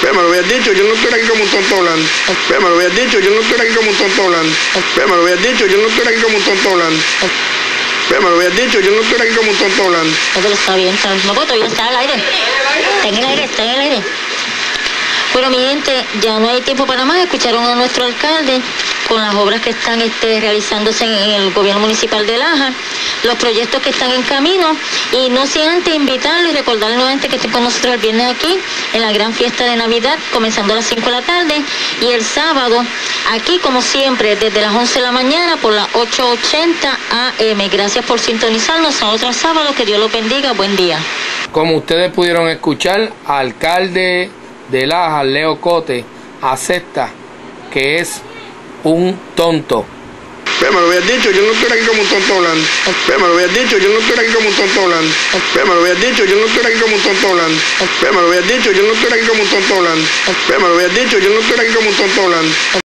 Me lo habías dicho, yo no estoy aquí como un tonto hablando. Me lo habías dicho, yo no estoy aquí como un tonto hablando. Me lo habías dicho, yo no estoy aquí como un tonto hablando. Me lo habías dicho, yo no estoy aquí como un tonto hablando. Pero está bien, está bien. No, pues todavía está al aire. Está en el aire, está en el aire. Bueno, mi gente, ya no hay tiempo para más. Escucharon a nuestro alcalde con las obras que están realizándose en el gobierno municipal de Laja, los proyectos que están en camino, y no sin antes invitarlos y recordarles nuevamente que estén con nosotros el viernes aquí en la gran fiesta de Navidad, comenzando a las 5 de la tarde, y el sábado aquí como siempre desde las 11 de la mañana por las 8:80 AM. Gracias por sintonizarnos. A otro sábado, que Dios los bendiga. Buen día. Como ustedes pudieron escuchar, alcalde de Laja, Leo Cote, acepta que es un tonto. Me lo habías dicho, yo no estoy aquí como un tonto hablando. Me lo habías dicho, yo no estoy aquí como un tonto hablando. Me lo habías dicho, yo no estoy aquí como un tonto hablando. Me lo habías dicho, yo no estoy aquí como un tonto hablando. Me lo habías dicho, yo no estoy aquí como un tonto hablando.